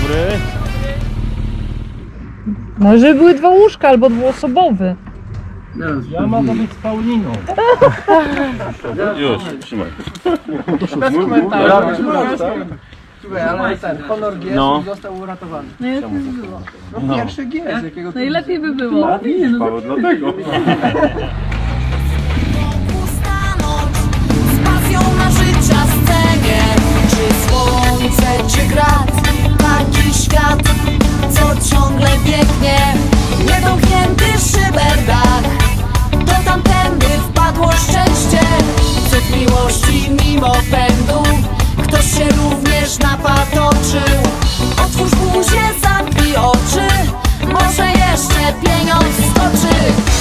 dobry. No, żeby były 2 łóżka albo dwuosobowe. Ja mogę być z Pauliną. Już, trzymaj. Bez komentarzy. Słuchaj, ale ten honor G został uratowany. No jak by było? No pierwszy G, z jakiego... Najlepiej by było. A widzisz, Paweł, dlatego. Z pasją na życia scenie. Czy słońce, czy grat, taki świat, co ciągle biegnie. Niedomknięty szyberdach, do tamtędy wpadło szczęście. Cud miłości mimo pędu, ktoś się również napatoczył. Otwórz buzię, zamknij oczy, może jeszcze pieniądz skoczy.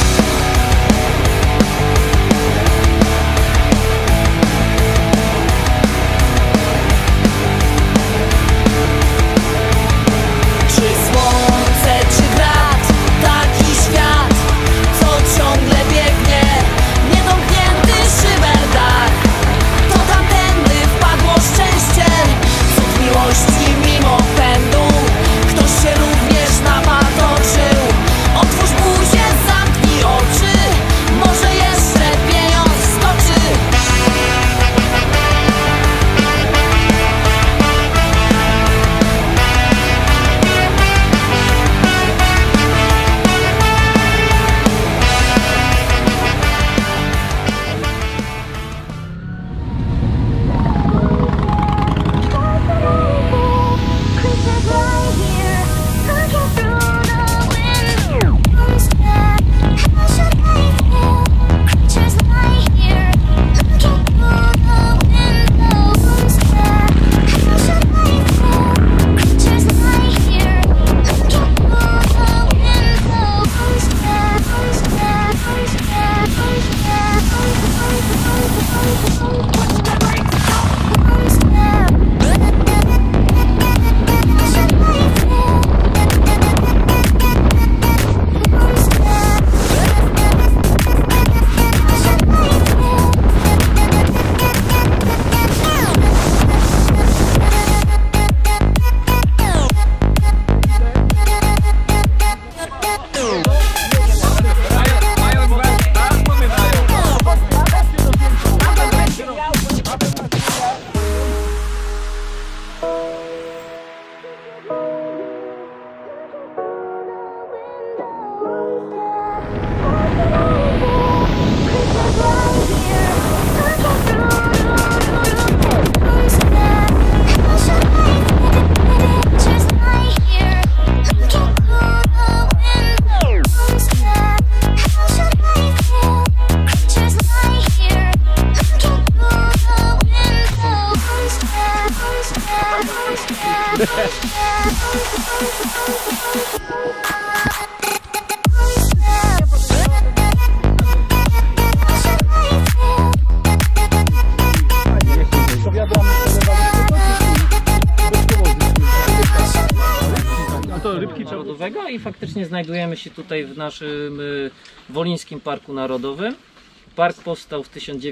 Narodowego i faktycznie znajdujemy się tutaj w naszym Wolińskim Parku Narodowym. Park powstał w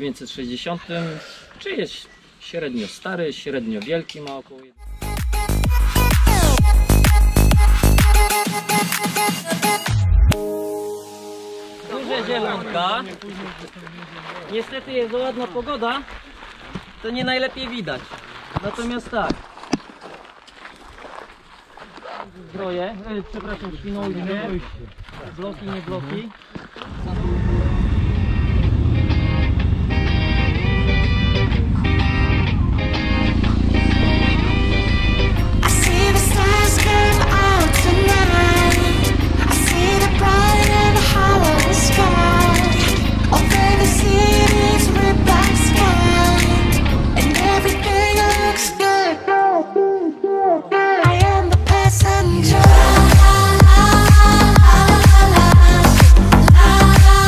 1960, czy jest średnio stary, średnio wielki, ma około... Duże zielonka. Niestety jest ładna pogoda, to nie najlepiej widać. Natomiast tak. Zdroje, przepraszam, Świnoujście. Bloki, nie bloki. La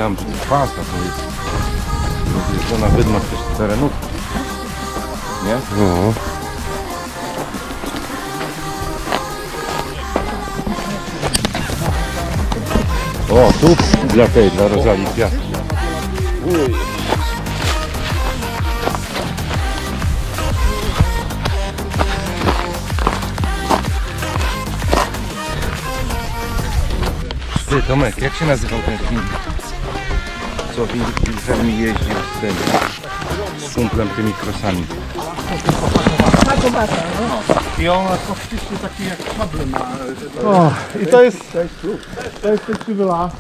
myślałem, że to fasa, to jest rozjeżdżona wydma też terenów. Nie? No. O, tu dla Rozalii kwiatki. Ty, Tomek, jak się nazywał ten film? Co Wilhelm jeździł z tym, z kumplem tymi krosami. I ona faktycznie taki jak kable ma. O, i to jest ten krzywy las.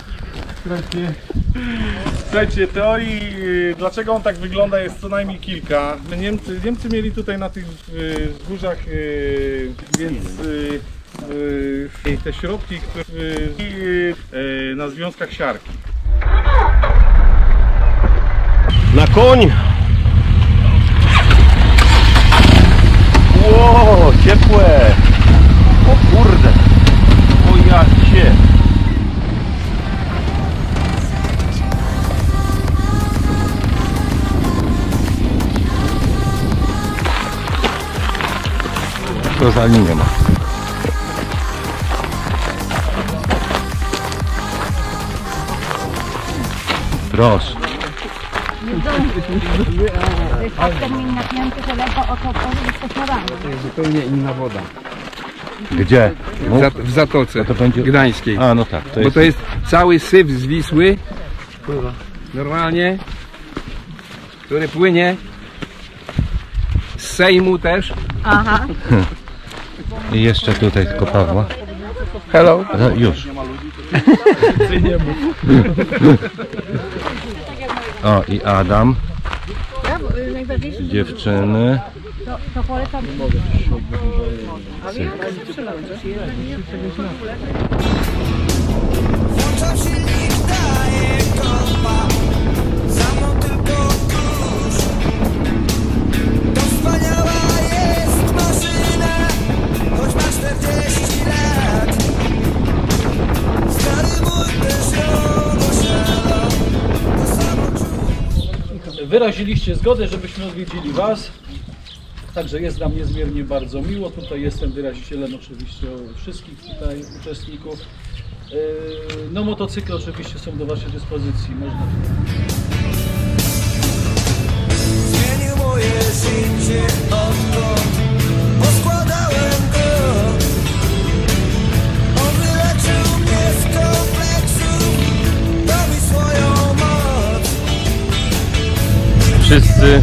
Słuchajcie, teorii dlaczego on tak wygląda jest co najmniej kilka. Niemcy mieli tutaj na tych wzgórzach, więc te środki, które na związkach siarki. Na koń! Ło, ciepłe! O kurde! O jacie! Rozalii nie ma. Proszę. To jest tak termin napięty, że ledwo o to wystosowane. To jest zupełnie inna woda. Gdzie? W Zatoce to będzie... Gdańskiej. A, no tak. To Bo to jest cały syf z Wisły, normalnie, który płynie z Sejmu też. Aha. I jeszcze tutaj tylko Pawła. Hello. No, już. O, i Adam. Dziewczyny. To polecam. Włączam silnik, daję kopa. Za mną tylko kurz. To wspaniała jest maszyna, choć ma 40 lat. Stary mój też ją posiada. To samo czuć. Wyraziliście zgodę, żebyśmy odwiedzili Was. Także jest nam niezmiernie bardzo miło. Tutaj jestem wyrazicielem oczywiście wszystkich tutaj uczestników. No motocykle oczywiście są do Waszej dyspozycji. Można... Zmienił moje życie odkąd poskładałem go. On wyleczył mnie z kompleksu, dał mi swoją moc. Wszyscy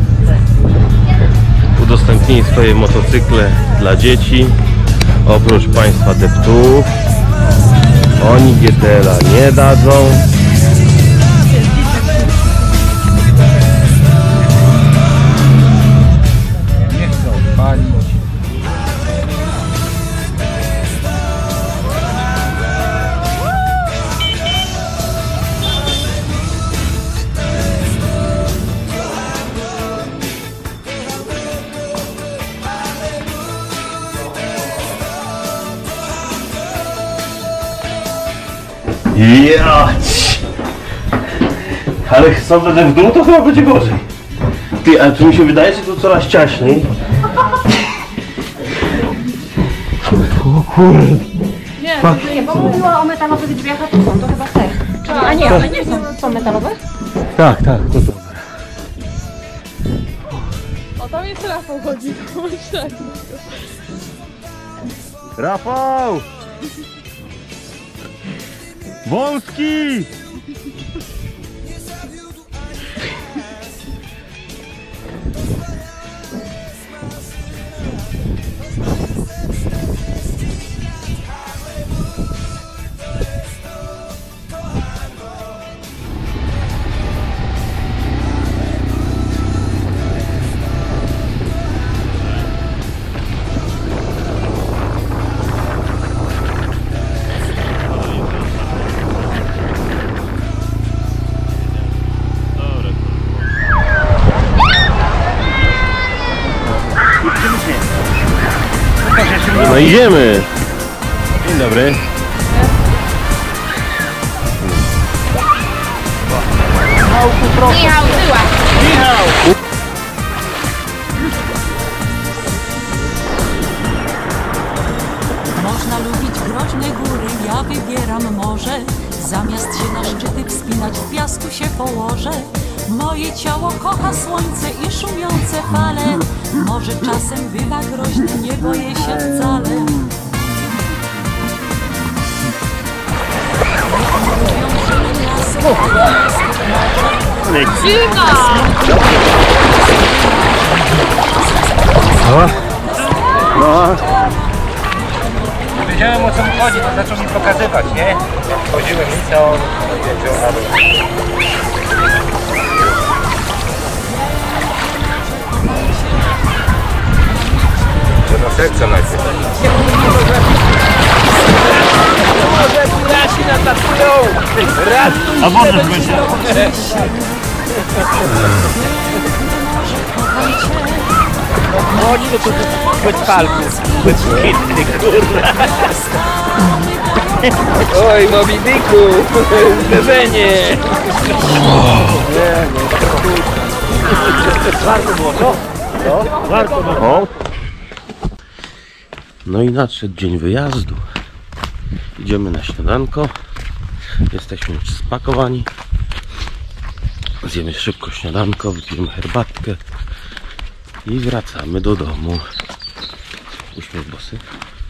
udostępnili swoje motocykle dla dzieci. Oprócz państwa deptułów. Oni GTL-a nie dadzą. Nie chcą palić. Jać! Ale co będę w dół, to chyba będzie gorzej. Ty, ale tu mi się wydaje, że tu coraz ciaśniej. O kurde. Nie, bo mówiła o metalowych drzwiach, a tu są, to chyba te. A nie, one nie są metalowe? Tak, tak, to dobra. O, tam jest Rafał chodzi, to myślę. Rafał! Wąski! No idziemy! Dzień dobry. Michał, była. Można lubić groźne góry, ja wybieram morze. Zamiast się na szczyty wspinać, w piasku się położę. Moje ciało kocha słońce i szumiące fale. Może czasem bywa groźne, nie boję się wcale. Wiedziałem, o co mu chodzi, to zaczął mi pokazywać, nie? Jak wchodziłem i co on wiedział, ale... To na serce najpierw. A możesz być? Chodź tu bez palku, bez kitny, kurwa. Oj, Moby Dicku, zderzenie. Warto było to? No, warto było. No i nadszedł dzień wyjazdu. Idziemy na śniadanko. Jesteśmy już spakowani. Zjemy szybko śniadanko, wypijemy herbatkę i wracamy do domu. Uśmiech bosy.